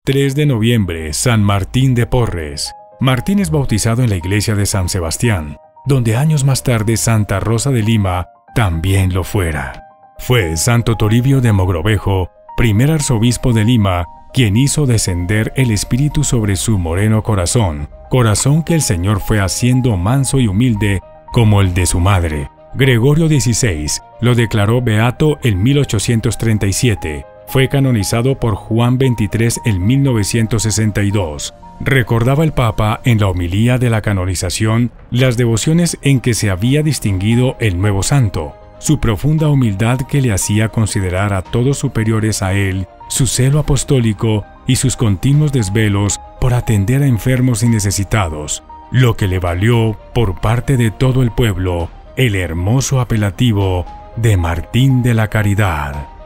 3 de noviembre, San Martín de Porres. Martín es bautizado en la iglesia de San Sebastián, donde años más tarde Santa Rosa de Lima también lo fuera. Fue Santo Toribio de Mogrovejo, primer arzobispo de Lima, quien hizo descender el Espíritu sobre su moreno corazón que el Señor fue haciendo manso y humilde como el de su madre. Gregorio XVI lo declaró beato en 1837. Fue canonizado por Juan XXIII en 1962. Recordaba el Papa en la homilía de la canonización las devociones en que se había distinguido el nuevo santo, su profunda humildad que le hacía considerar a todos superiores a él, su celo apostólico y sus continuos desvelos por atender a enfermos y necesitados, lo que le valió, por parte de todo el pueblo, el hermoso apelativo de Martín de la Caridad.